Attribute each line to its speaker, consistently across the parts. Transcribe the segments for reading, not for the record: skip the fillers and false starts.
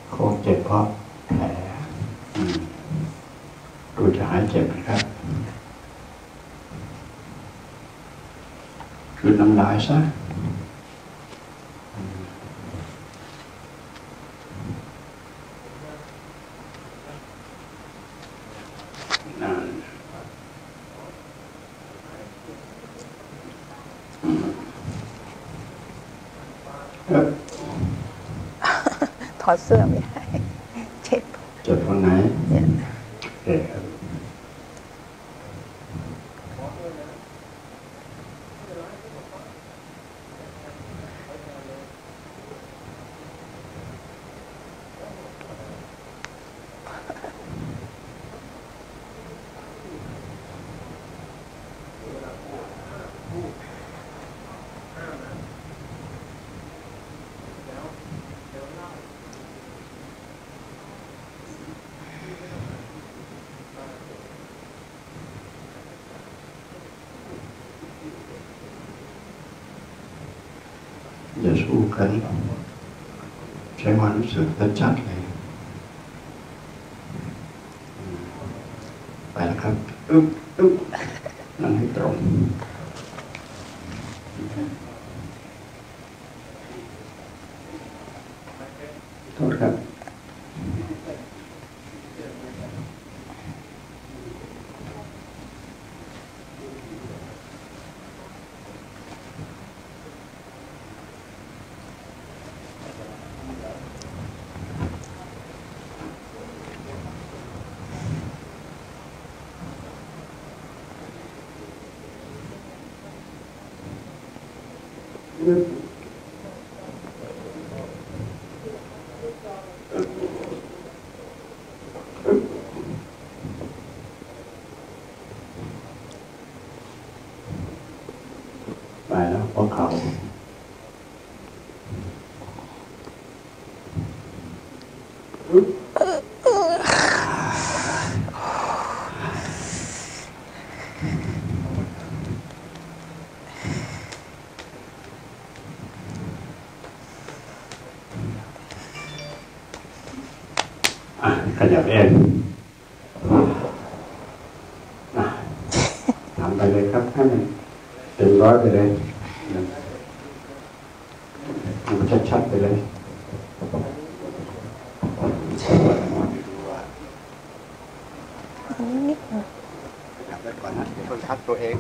Speaker 1: คงเจ็บเพราะแผลดูจะหายเจ็บนะครับคือน้ำลายซะ
Speaker 2: ถอดเสื้อไม่ได้เจ็บ
Speaker 1: ตรงไหน
Speaker 2: เนี่ย
Speaker 1: อย่าสู้กันใช้ความรู้สึกชัดเลยไปแล้วครับนั่งให้ตรงโทษครับไปแล้วพอเขาขยับเองทำไปเลยครับให้มันเต็มร้อยไปเลยมันชัดๆไปเลย
Speaker 2: นิดหนึ่ง
Speaker 1: ทำได้ก่อนนะเพิ่งทัดตัวเอง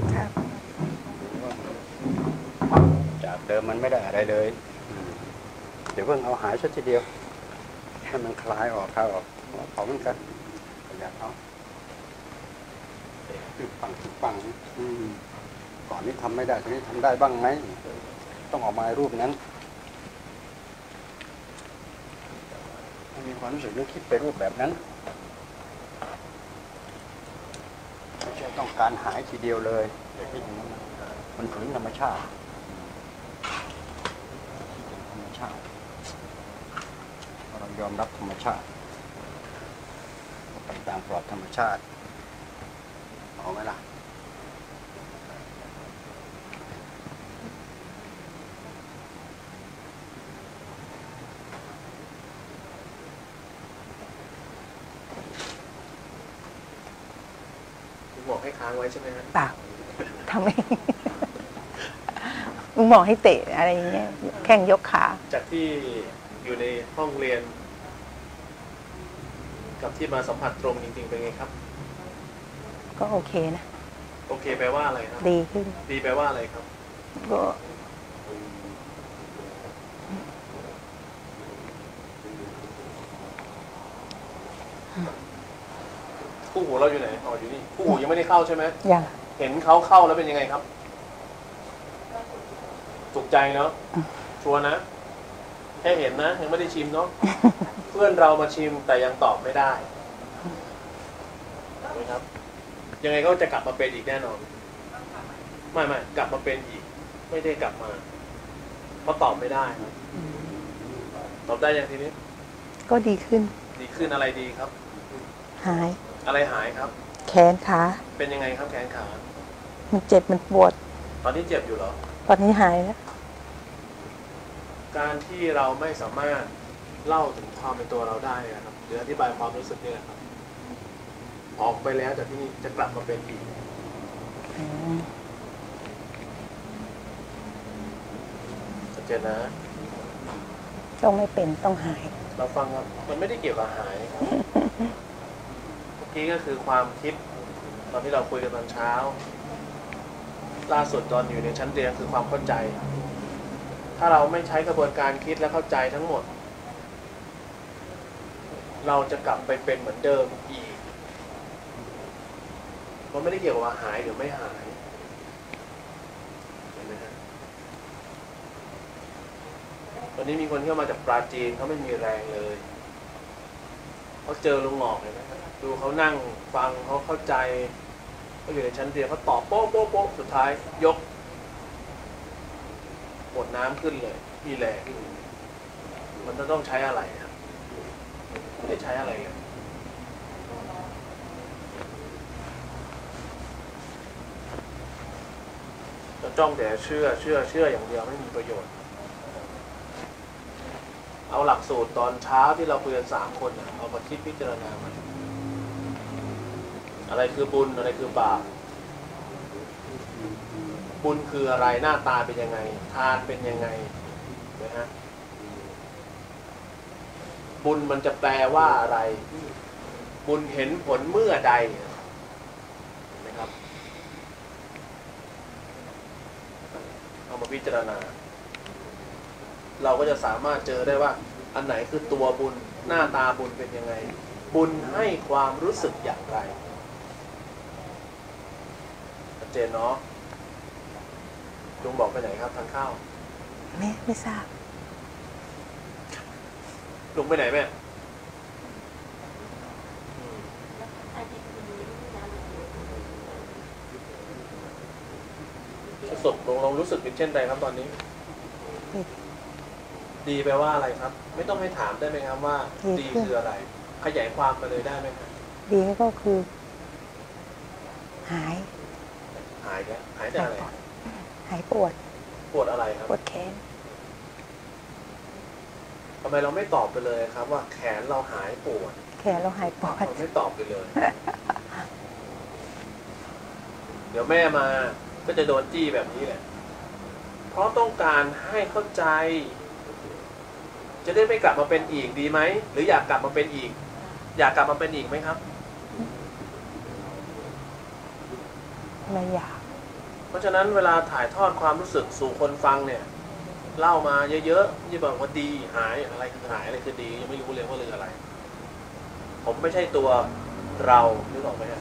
Speaker 1: จากเดิมมันไม่ได้อะไรเลยเดี๋ยวเพิ่งเอาหายซะทีเดียวให้มันคลายออกคลายออกเผาเหมือนกันอยากเอาปังก่อนนี้ทำไม่ได้ทีนี้ทำได้บ้างไหมต้องออกมารูปนั้นมีความรู้สึกนึกคิดไปรูปแบบนั้นไม่ใช่ต้องการหายทีเดียวเลยแต่ที่อย่างนั้นมันฝืนธรรมชาติเรายอมรับธรรมชาติไปตามปลอดธรรมชาติเอาไหมล่ะ
Speaker 3: บอกให้ค้างไว้ใช่ไหมครับ
Speaker 2: เปล่าทำเองมึงบอกให้เตะอะไรอย่างเงี้ยแข่งยกขา
Speaker 3: จากที่อยู่ในห้องเรียนกับที่มาสัมผัสตรงจริงๆเป็นไงครับ
Speaker 2: ก็โอเคนะ
Speaker 3: โอเคแปลว่าอะไรครับ
Speaker 2: ดีขึ้น
Speaker 3: ดีแปลว่าอะไรครับ
Speaker 2: ก็
Speaker 3: คู่หูเราอยู่ไหนอ๋ออยู่นี่คู่หูยังไม่ได้เข้าใช่ไหม
Speaker 2: ยัง
Speaker 3: เห็นเขาเข้าแล้วเป็นยังไงครับถูกใจเนาะชัวร์นะแค่เห็นนะยังไม่ได้ชิมเนาะเพื่อนเรามาชิมแต่ยังตอบไม่ได้นะครับยังไงก็จะกลับมาเป็นอีกแน่นอนไม่กลับมาเป็นอีกไม่ได้กลับมาเพราะตอบไม่ได้ตอบได้อย่างทีนี้
Speaker 2: ก็ดีขึ้น
Speaker 3: อะไรดีครับ
Speaker 2: หาย
Speaker 3: อะไรหายครับ
Speaker 2: แขนขา
Speaker 3: เป็นยังไงครับแขนขา
Speaker 2: มันเจ็บมันปวด
Speaker 3: ตอนนี้เจ็บอยู่เหรอ
Speaker 2: ตอนนี้หายแล้ว
Speaker 3: การที่เราไม่สามารถเล่าถึงความเป็นตัวเราได้นะครับหรืออธิบายความรู้สึกนี่แหละครับ ออกไปแล้วจากที่นี่จะกลับมาเป็นอีก
Speaker 2: อืม
Speaker 3: ชัดเจนนะ
Speaker 2: ต้องไม่เป็นต้องหาย
Speaker 3: เราฟังครับมันไม่ได้เกี่ยวกับหายครับ เมื่อกี้ก็คือความคิดตอนที่เราคุยกันตอนเช้า ล่าสุดตอนอยู่ในชั้นเรียนคือความเข้าใจ ถ้าเราไม่ใช้กระบวนการคิดและเข้าใจทั้งหมด เราจะกลับไปเป็นเหมือนเดิมอีกมันไม่ได้เกี่ยวกับว่าหายหรือไม่หายเห็นไหมฮะวันนี้มีคนที่มาจากปราจีนเขาไม่มีแรงเลยเขาเจอลุงหงอกเลยนะดูเขานั่งฟังเขาเข้าใจเขาอยู่ในชั้นเรียนเขาตอบโป๊ะโป๊ะโป๊ะสุดท้ายยกหมดน้ำขึ้นเลยมีแรงมันจะต้องใช้อะไรครับไม่ได้ใช้อะไรเลยจะจ้องแต่เชื่ออย่างเดียวไม่มีประโยชน์เอาหลักสูตรตอนเช้าที่เราคุยกัน3 คนเอามาคิดพิจารณามันอะไรคือบุญอะไรคือบาปบุญคืออะไรหน้าตาเป็นยังไงทานเป็นยังไงนะฮะบุญมันจะแปลว่าอะไร บุญเห็นผลเมื่อใดนะครับเอามาพิจารณาเราก็จะสามารถเจอได้ว่าอันไหนคือตัวบุญหน้าตาบุญเป็นยังไงบุญให้ความรู้สึกอย่างไรชัดเจนเนาะลุงบอกไปไหนครับทานข้าว
Speaker 2: ไม่ทราบ
Speaker 3: ลุงไปไหนแม่ประสบลองรู้สึกเป็นเช่นใดครับตอนนี้ดีแปลว่าอะไรครับไม่ต้องให้ถามได้ไหมครับว่าดีคืออะไรขยายความไปเลยได้ไหมครับ
Speaker 2: ดีก็คือหาย
Speaker 3: แล้วหายจากอะไร
Speaker 2: หายปวด
Speaker 3: อะไรครับ
Speaker 2: ปวดแขน
Speaker 3: ทำไมเราไม่ตอบไปเลยครับว่าแขนเราหายปวด
Speaker 2: เรา
Speaker 3: ไม่ตอบไปเลย เดี๋ยวแม่มาก็จะโดนจี้แบบนี้แหละเพราะต้องการให้เข้าใจจะได้ไม่กลับมาเป็นอีกดีไหมหรืออยากกลับมาเป็นอีกอยากกลับมาเป็นอีกไหมครับ
Speaker 2: ไม่อยาก
Speaker 3: เพราะฉะนั้นเวลาถ่ายทอดความรู้สึกสู่คนฟังเนี่ยเล่ามาเยอะๆที่บอกว่าดีหายอะไรคือหายอะไรคือดียังไม่รู้เลยว่าคืออะไรผมไม่ใช่ตัวเรานึกออกไหมครับ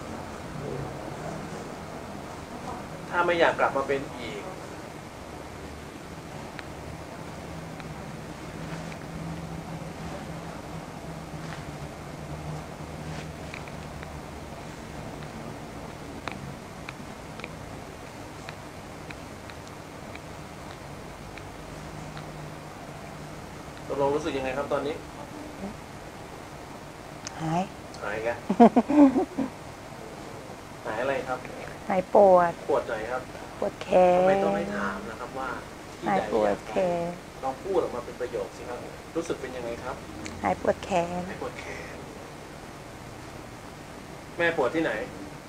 Speaker 3: ถ้าไม่อยากกลับมาเป็นอีกตกลงรู้สึกยังไงครับตอนนี้
Speaker 2: หาย
Speaker 3: กัน หายอะไรครับ
Speaker 2: หายปวด
Speaker 3: ไหนครับ
Speaker 2: ปวดแขน
Speaker 3: ไม่ต้องให้ถามนะครับว่า
Speaker 2: หายปวดแขน
Speaker 3: ลองพูดออกมาเป็นประโยคสิครับรู้สึกเป็นยังไงครับ
Speaker 2: หายปวดแขน
Speaker 3: แม่ปวดที่ไหน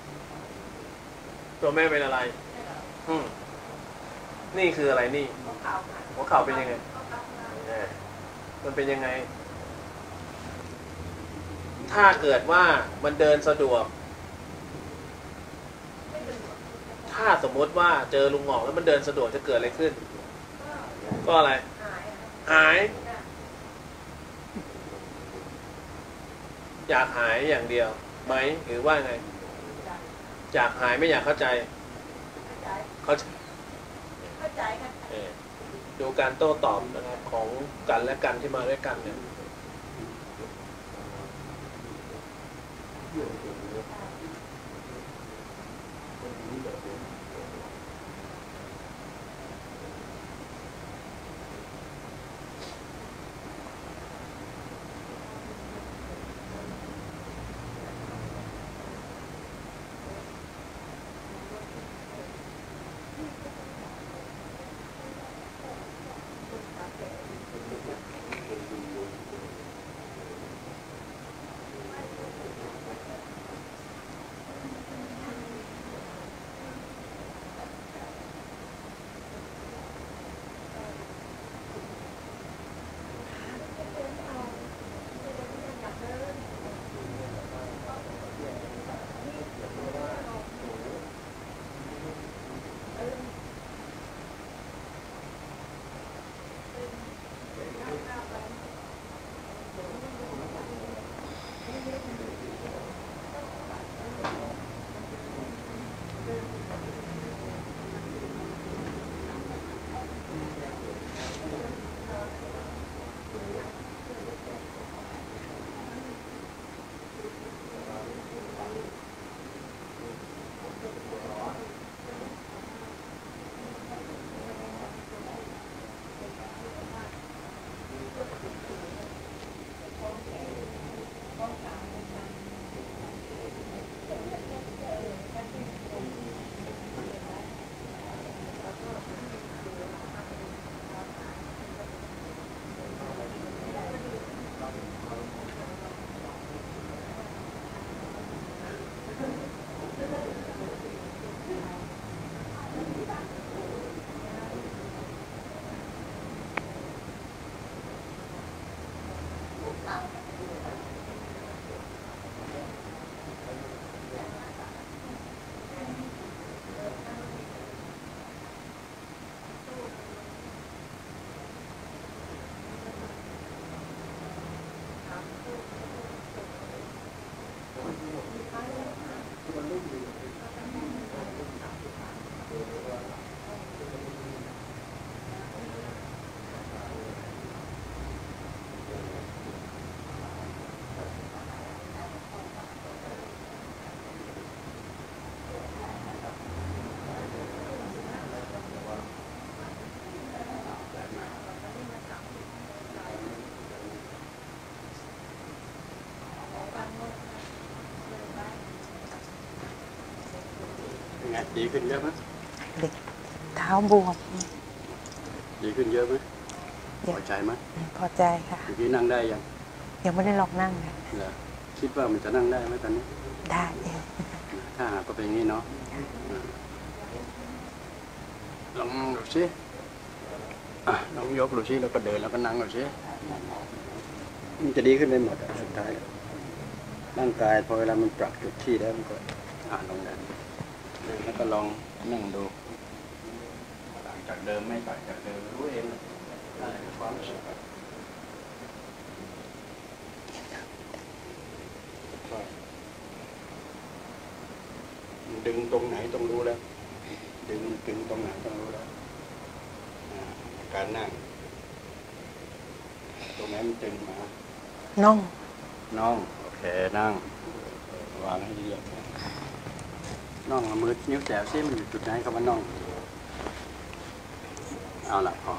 Speaker 3: ตัวแม่เป็นอะไรนี่คืออะไรนี่หัวเข่าเป็นยังไงมันเป็นยังไงถ้าเกิดว่ามันเดินสะดวกถ้าสมมติว่าเจอลุงหงอกแล้วมันเดินสะดวกจะเกิดอะไรขึ้นก็อะไรหายอยากหายอย่างเดียวไหมหรือว่าไงอยากหายไม่อยากเข้าใจเข้าใจดูการโต้ตอบนะครับของกันและกันที่มาด้วยกันเนี่ย
Speaker 1: ไงดีขึ้นเยอะไหม
Speaker 2: เด็กเท้าบวม
Speaker 1: ดีขึ้นเยอะไหม
Speaker 2: เย
Speaker 1: พ
Speaker 2: อะ
Speaker 1: อใจไหม
Speaker 2: พอใจค่ะ
Speaker 1: เมื่อกี้นั่งได้ยัง
Speaker 2: ยังไม่ได้ลองนั่งเลย
Speaker 1: เหรอคิดว่ามันจะนั่งได้ไหมตอนนี้
Speaker 2: ได้
Speaker 1: ถ้าหากก็เป็นอย่างนี้เนาะลองดูสิลองยกดูสิแล้วก็เดินแล้วก็นั่งดูสิมันจะดีขึ้นไปหมดอะสุดท้ายร่างกายพอเวลามันปรับจุดที่แล้วมันก็ลงได้แล้วก็ลองนั่งดูต่างจากเดิมไม่ต่างจากเดิมรู้เองอะไรความรู้สึกดึงตรงไหนต้องรู้แล้วดึงตรงไหนต้องรู้แล้วการนั่งตรงไหนมันตึงมา
Speaker 2: น่อง
Speaker 1: น่องโอเคนั่งวางให้เรียบน่องเอามือนิ้วแตะซิมันอยู่จุดไหนคำว่าน่องเอาละพอ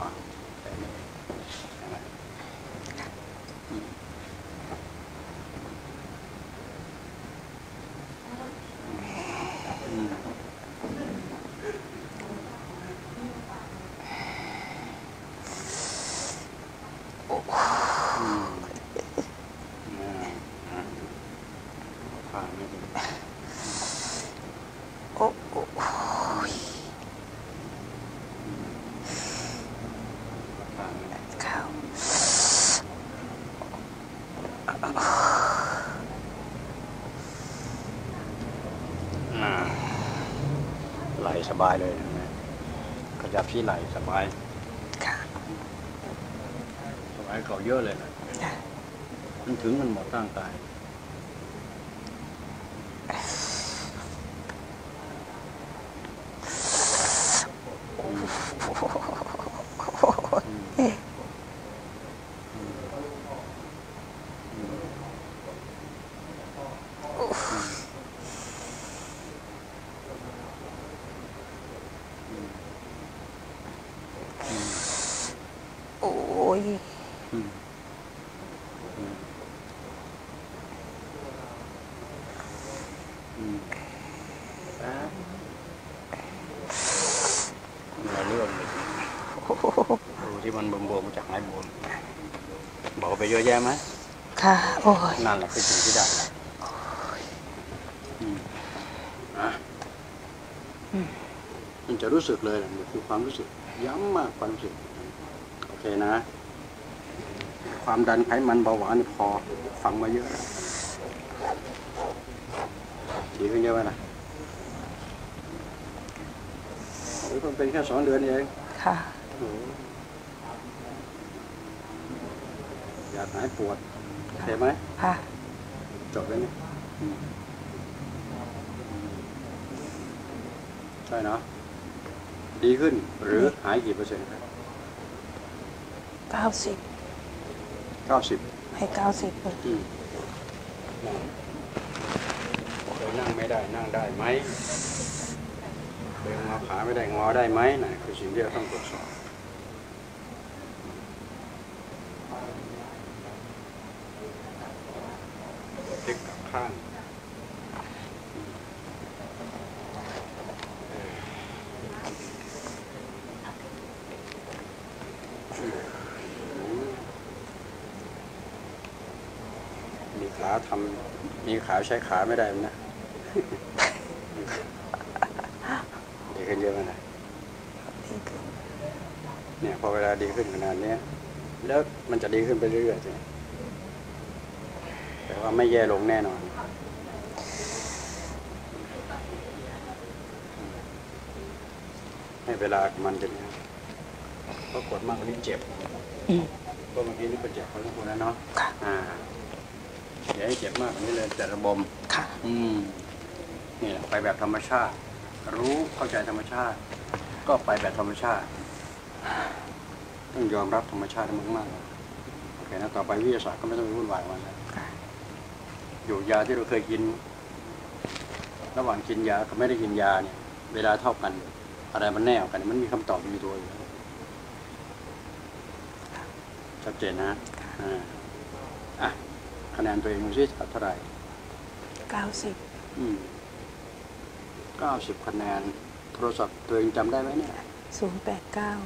Speaker 1: ผ่านไม่เป็น
Speaker 2: โอ้โอ้
Speaker 1: ผ่านไม่เป็น
Speaker 2: เข้า
Speaker 1: ไหลสบายเลยนะขยับที่ไหลสบาย
Speaker 2: ค่ะ
Speaker 1: สบายเก่าเยอะเลยนะ
Speaker 2: ค่ะ
Speaker 1: มันถึงมันหมดร่างกาย
Speaker 2: โอ้ย
Speaker 1: เราเรื่องเลยดูที่มันบวมๆจากไหนบวมบอกไปเยอะแยะไหม
Speaker 2: ค่ะ โอ้ย
Speaker 1: นั่นแหละคือสิ่งที่ได้มันจะรู้สึกเลยมันคือความรู้สึกย้ำมากความรู้สึกโอเคนะ ความดันไขมันเบาหวานพอฟังมาเยอะแล้วดีขึ้นเยอะไหมล่ะหรือมันเป็นแค่2 เดือนเอง
Speaker 2: ค่ะ
Speaker 1: อยากหายปวดโอเคไหม
Speaker 2: ค่ะ
Speaker 1: จบแล้วเนี่ยใช่เนาะดีขึ้นหรือหายกี่%ครับ
Speaker 2: 90
Speaker 1: 90
Speaker 2: ให้90เลย
Speaker 1: เคยนั่งไม่ได้นั่งได้ไหมเคยงอขาไม่ได้งอได้ไหมนั่นคือสิ่งที่เราต้องตรวจสอบพลิกกลับข้างมีขาใช้ขาไม่ได้นะ ดีขึ้นเยอะไหมนะเนี่ยพอเวลาดีขึ้นขนาดนี้แล้วมันจะดีขึ้นไปเรื่อยๆใช่ไหมแต่ว่าไม่แย่ลงแน่นอนให้เวลามันจะเนี่ยเพราะกดมากกว่านี้เจ็บก็เมื่อกี้นี่ก็เจ็บพอสมควรแล้วเนาะเดี๋ยวให้เจ็บมากกว่านี้เลยแต่ระบม
Speaker 2: ค่ะ
Speaker 1: นี่แหละไปแบบธรรมชาติ รู้เข้าใจธรรมชาติ ก็ไปแบบธรรมชาติ ต้องยอมรับธรรมชาติมากๆโอเคนะต่อไปวิทยาศาสตร์ก็ไม่ต้องไปวุ่นวายมันแล้ว
Speaker 2: ค่ะ
Speaker 1: อยู่ยาที่เราเคยกิน ระหว่างกินยากับไม่ได้กินยาเนี่ย เวลาเท่ากัน อะไรมันแน่กว่ากัน มันมีคำตอบอยู่ในตัวอยู่แล้วชัดเจนนะอ่ะคะแนนตัวเองดูซิเท่าไหร่
Speaker 2: 90
Speaker 1: 90 คะแนน โทรศัพท์ตัวเองจำได้ไหมเนี่ย
Speaker 2: 089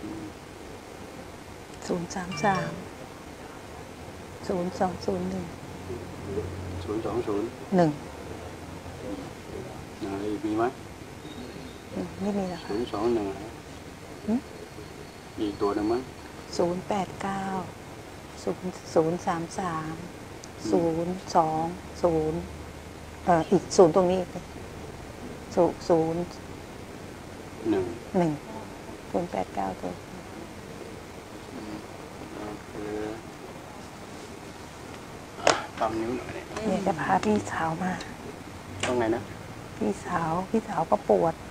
Speaker 2: 033 0201
Speaker 1: 020
Speaker 2: 1
Speaker 1: อะไรอีกมีไหม
Speaker 2: ไม่มีแล้วค่ะ
Speaker 1: 021อีกตัวหนึ่งมั้ง
Speaker 2: 089 033 020อีก0ตรงนี้อีก0
Speaker 1: หนึ่ง
Speaker 2: 089ตัว
Speaker 1: คือตำนิ้วหน่อยเนี่ย
Speaker 2: เนี่ยจะพาพี่สาวมา
Speaker 1: ต้องไงนะ
Speaker 2: พี่สาวก็ปวด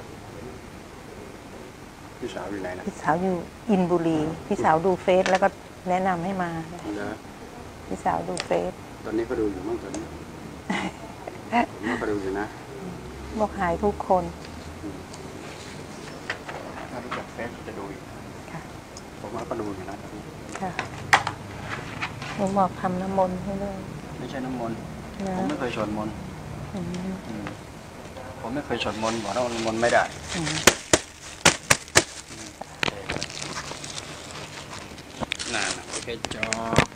Speaker 1: พี่สาวอยู่ไหนนะ
Speaker 2: พี่สาวอยู่อินบุรี พี่สาวดูเฟซแล้วก็แนะนำให้มา
Speaker 1: เดี๋ยว
Speaker 2: พี่สาวดูเฟซ
Speaker 1: ตอนนี้เขาดูอยู่มั้งตอนนี้ผมว่าเขาดูอยู่นะ
Speaker 2: บอกหายทุกคน
Speaker 1: ถ้ารู้จักเฟซจะดูอีก
Speaker 2: ค่ะ
Speaker 1: ผมว่าเขาดูอยู่นะตอนนี้
Speaker 2: ค่ะหนูบอกทำน้ำมนต์ให้ด้วย
Speaker 1: ไม่ใช่น้ำมนต์
Speaker 2: นะ
Speaker 1: ผมไม่เคยสวดมนต์
Speaker 2: อืม
Speaker 1: ผมไม่เคยสวดมนต์บอกว่าน้ำมนต์ไม่ได้
Speaker 2: อืม
Speaker 1: น่าโอเคจบ